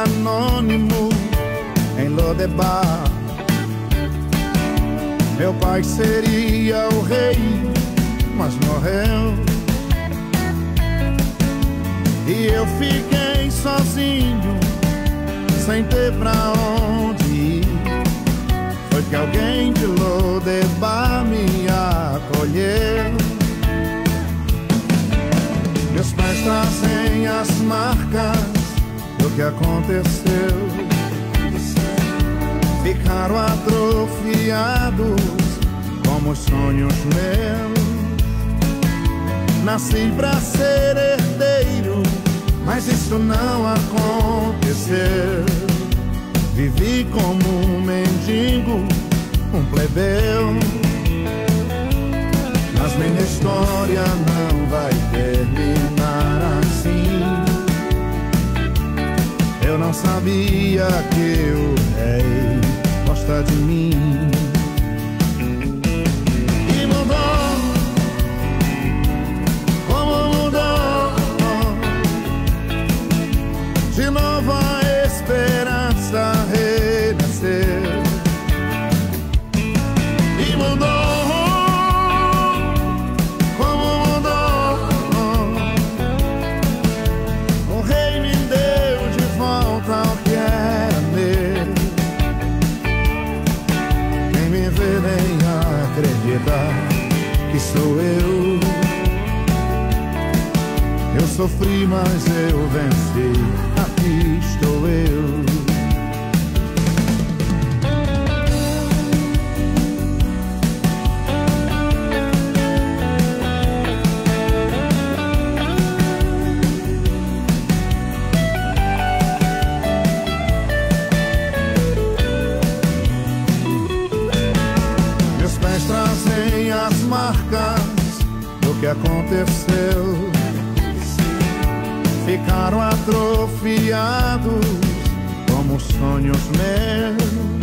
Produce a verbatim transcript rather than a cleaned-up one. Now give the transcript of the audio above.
anônimo em Lodebar. Meu pai seria o rei, mas morreu. E eu fiquei sozinho, sem ter pra onde ir. Foi que alguém de Lodebar me acolheu. Meus pais trazem as marcas do que aconteceu. Ficaram atrofiados como os sonhos meus. Nasci pra ser herdeiro, mas isso não aconteceu. Vivi como um mendigo, um plebeu. Mas minha história não vai terminar assim. Eu não sabia que o rei gosta de mim. E mudou, como mudou. De novo a esperança renasceu. E mudou, como mudou. O rei me deu de volta ao que era meu. Quem me vê nem acredita que sou eu. Eu sofri, mas eu venci. Aqui estou eu. Meus pés trazem as marcas do que aconteceu. Ficaram atrofiados como sonhos meus.